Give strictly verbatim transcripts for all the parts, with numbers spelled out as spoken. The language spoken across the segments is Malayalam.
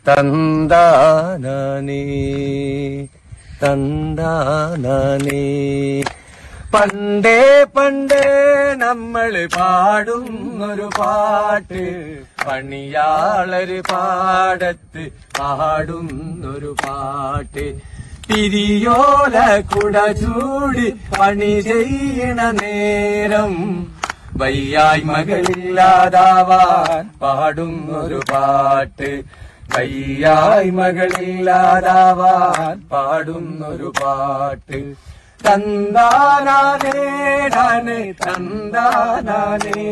തന്താനേ തന്താനേ. പണ്ടേ പണ്ടേ നമ്മള് പാടുന്നൊരു പാട്ട്, പണിയാളര് പാടത്ത് പാടുന്നൊരു പാട്ട്. തിരിയോല കുട ചൂടി പണി ചെയ്യണ നേരം വയ്യായ്മകളില്ലാതാവാൻ പാടുന്നൊരു പാട്ട്, വയ്യായ്മകളില്ലാതാവാൻ പാടുന്നൊരു പാട്ട്. തന്താനേ നാനേ തന്താനേ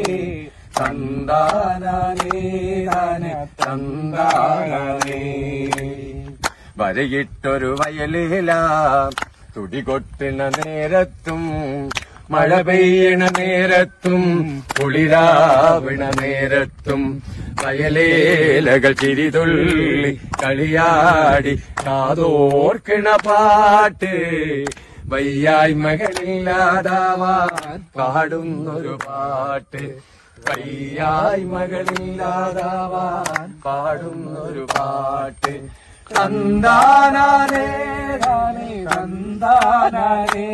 തന്താനേ നാനേ തന്താനേ. വരയിട്ടൊരു വയലിലാം തുടികൊട്ടുന്ന നേരത്തും മഴ പെയ്യണ നേരത്തും കുളിരാവിണ നേരത്തും വയലേലകൾ ചിരിതുള്ളി കളിയാടി കാതോർക്കണ പാട്ട്, വയ്യായ്മകളില്ലാതാവാൻ പാടുന്നൊരു പാട്ട്, വയ്യായ്മകളില്ലാതാവാൻ പാടുന്നൊരു പാട്ട്. തന്താനേ നാനേ തന്താനേ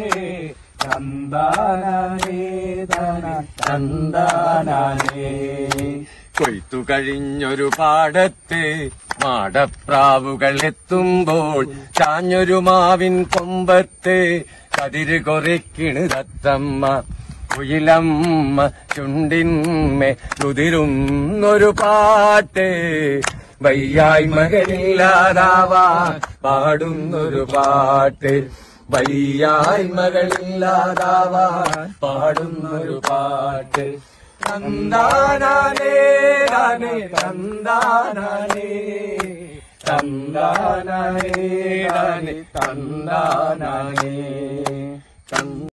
തന്താനേ തന്താനേ. കൊയ്ത്തു കഴിഞ്ഞൊരു പാടത്ത് മാടപ്രാവുകൾ എത്തുമ്പോൾ ചാഞ്ഞൊരു മാവിൻ കൊമ്പത്ത് കതിര് കൊറിക്കിണ് തത്തമ്മ, കുയിലമ്മ ചുണ്ടിന്മേ കുതിരുന്നൊരു പാട്ട്, വയ്യായ്മകളില്ലാതാവാൻ പാടുന്നൊരു പാട്ട്, വയ്യായ്മകളില്ലാതാവാൻ പാടുന്നൊരു പാട്ട്. തന്താനേ നാനേ തന്താനേ തന്താനേ നാനേ തന്താനേ.